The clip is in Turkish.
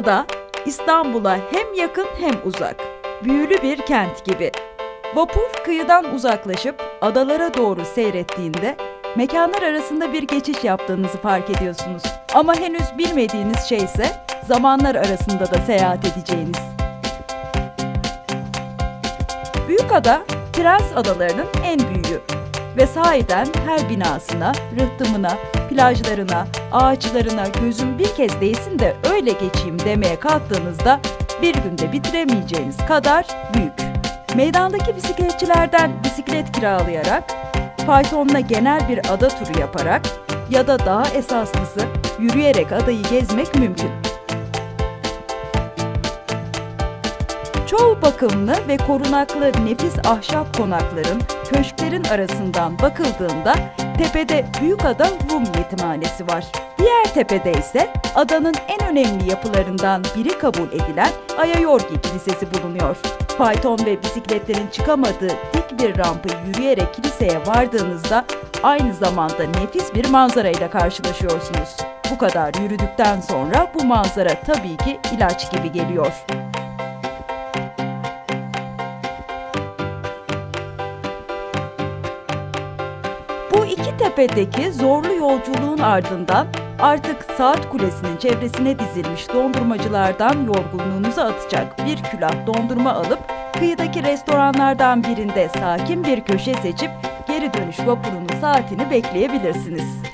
Büyükada İstanbul'a hem yakın hem uzak, büyülü bir kent gibi. Vapur kıyıdan uzaklaşıp adalara doğru seyrettiğinde mekanlar arasında bir geçiş yaptığınızı fark ediyorsunuz. Ama henüz bilmediğiniz şey ise zamanlar arasında da seyahat edeceğiniz. Büyükada, Prens Adaları'nın en büyüğü ve sahiden her binasına, rıhtımına, plajlarına, ağaçlarına gözüm bir kez değsin de öyle geçeyim demeye kalktığınızda bir günde bitiremeyeceğiniz kadar büyük. Meydandaki bisikletçilerden bisiklet kiralayarak, faytonla genel bir ada turu yaparak ya da daha esaslısı yürüyerek adayı gezmek mümkün. Çoğu bakımlı ve korunaklı nefis ahşap konakların, köşklerin arasından bakıldığında tepede Büyükada Rum Yetimhanesi var. Diğer tepede ise adanın en önemli yapılarından biri kabul edilen Ayayorgi Kilisesi bulunuyor. Fayton ve bisikletlerin çıkamadığı dik bir rampayı yürüyerek kiliseye vardığınızda aynı zamanda nefis bir manzara ile karşılaşıyorsunuz. Bu kadar yürüdükten sonra bu manzara tabii ki ilaç gibi geliyor. Bu iki tepedeki zorlu yolculuğun ardından artık Saat Kulesi'nin çevresine dizilmiş dondurmacılardan yorgunluğunuzu atacak bir külah dondurma alıp kıyıdaki restoranlardan birinde sakin bir köşe seçip geri dönüş vapurunun saatini bekleyebilirsiniz.